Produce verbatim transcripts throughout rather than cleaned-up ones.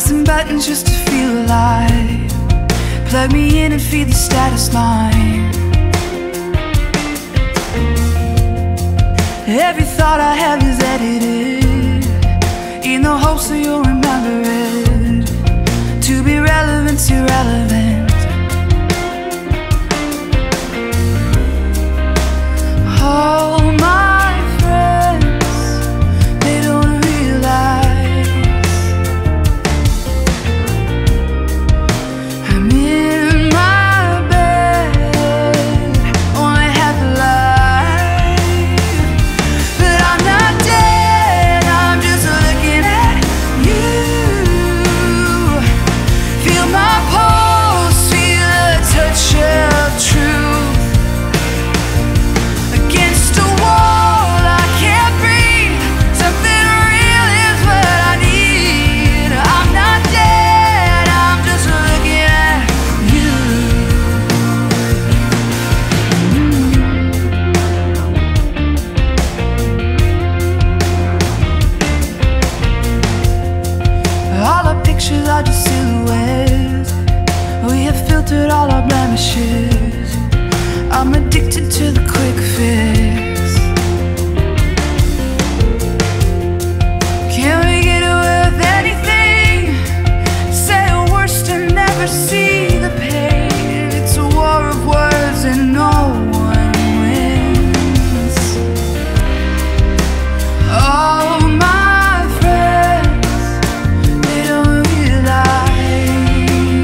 pressing buttons just to feel alive. Plug me in and feed the status line. Every thought I have is edited in the hopes that you'll remember it. To be relevant's irrelevant. All my friends, they don't realize I'm in my bed, only half alive. But I'm not dead, I'm just looking at you. Feel my pulse, feel the touch of truth. Against a wall, I can't breathe. Something real is what I need. I'm not dead, I'm just looking at you. All our pictures are just silhouettes. We have filtered all our blemishes. I'm addicted to the quick fix. Can we get away with anything? Say a worst and never see the pain. It's a war of words and no one wins. All my friends, they don't realize.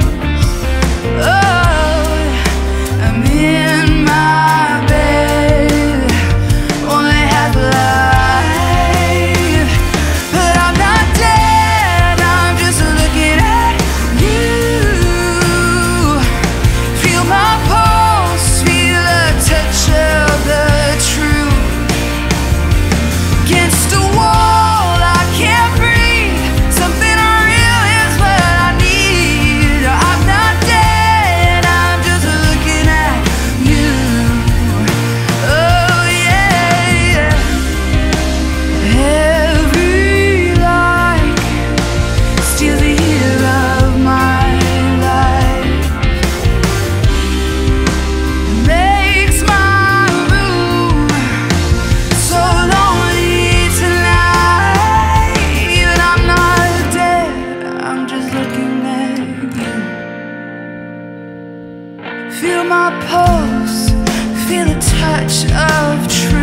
Oh, I'm in my bed, only half alive. But I'm not dead, I'm just looking at you. Feel my pulse, feel the touch of the truth. Against a wall, I can't breathe. Something real is what I need. I'm not dead, I'm just looking at you. Oh yeah, yeah. Every light steals a year of my life. Makes my room so lonely tonight. But I'm not dead, I'm just looking at you. Feel my pulse, feel the touch of truth.